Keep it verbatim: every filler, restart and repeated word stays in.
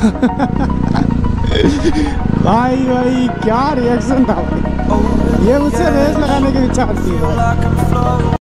भाई भाई क्या रिएक्शन था भाई, ये मुझसे रेस लगाने के विचार थी।